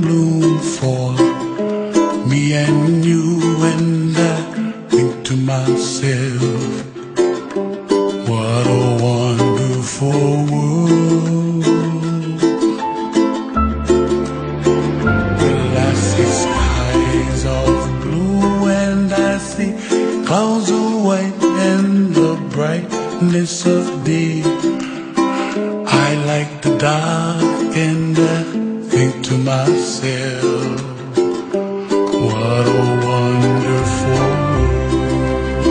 bloom for me and you, and I think to myself, what a wonderful world. Well, I see skies of blue and I see clouds of white and the brightness of day. I like the dark and I think to myself, what a wonderful world.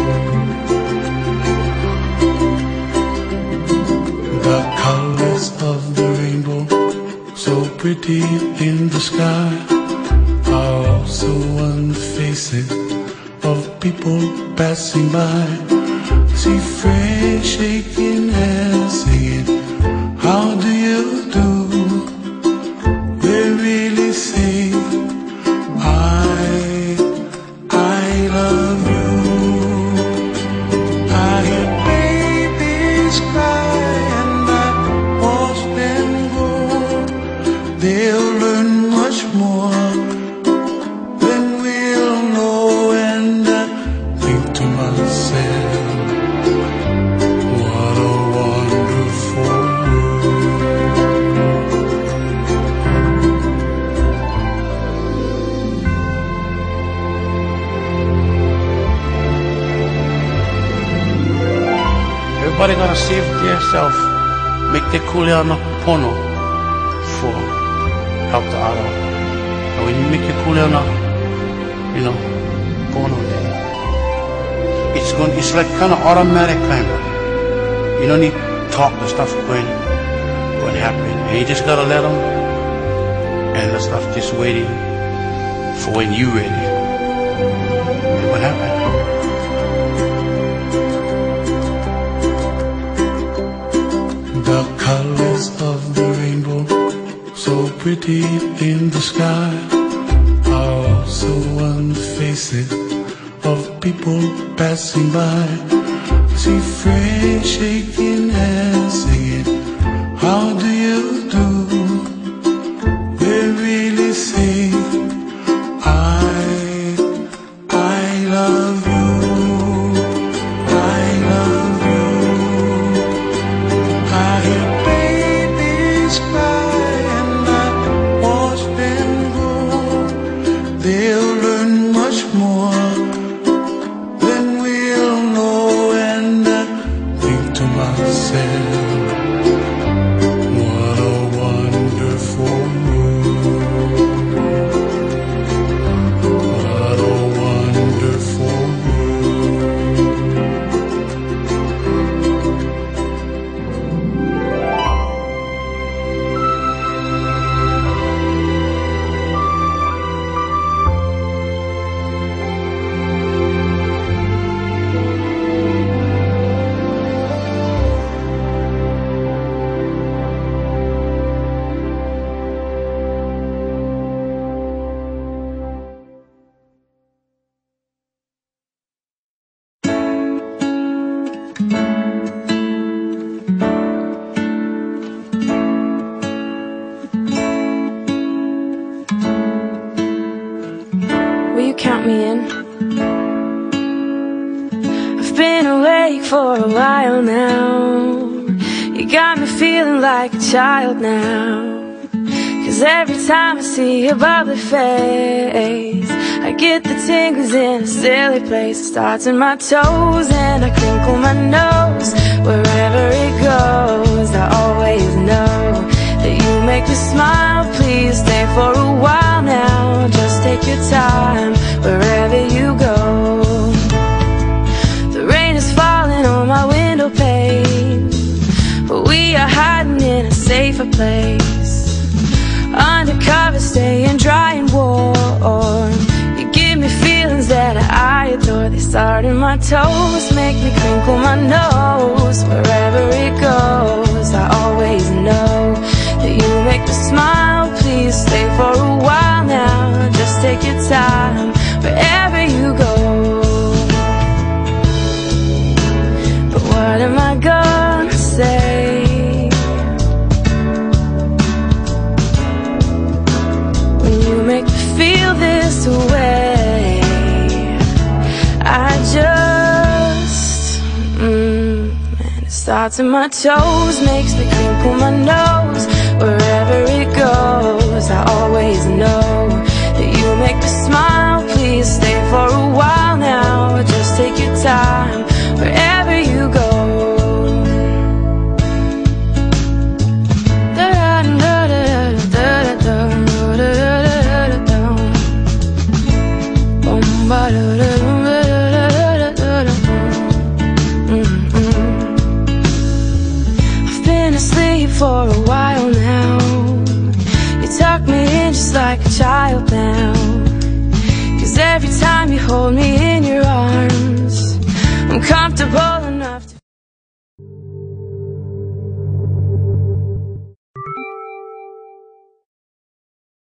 The colors of the rainbow, so pretty in the sky, are also on the faces of people passing by. See friends shaking hands, singing, how do you do? We really say, I love you. I hear babies cry and I watch them grow. They'll learn much more than we'll know, and I think to myself, what a wonderful world. Everybody gotta save themselves, make the kuleana pono for help the other. And when you make your kuleana, pono there, it's like kind of automatic kind of. You don't need to talk, the stuff going to happen. And you just gotta let them, and the stuff just waiting for when you ready. And what happened? The colors of the rainbow, so pretty in the sky, are also on the faces of people passing by. See friends shaking hands, singing, how do you do? They really say, I love you. I love you. I hear babies cry and I watch them grow. They'll learn much more than we'll know, and I think to myself, what a wonderful world. What a wonderful world. Will you count me in? I've been awake for a while now. You got me feeling like a child now. 'Cause every time I see your bubbly face, I get the tingles in a silly place. It starts in my toes and I crinkle my nose. Wherever it goes, I always know that you make me smile. Please stay for a while now. Just take your time wherever you go. The rain is falling on my window pane, but we are hiding in a safer place. Undercover, staying dry and warm. You give me feelings that I adore. They start in my toes, make me crinkle my nose. Wherever it goes, I always know that you make me smile. Please stay for a while now. Just take your time wherever you go. But what am I gonna say when you feel this way. I just, and it starts in my toes, makes me crinkle my nose. Wherever it goes, I always know that you make me smile. Please stay for a while now, just take your time wherever you go. I've been asleep for a while now. You tuck me in just like a child now. 'Cause every time you hold me in your arms, I'm comfortable.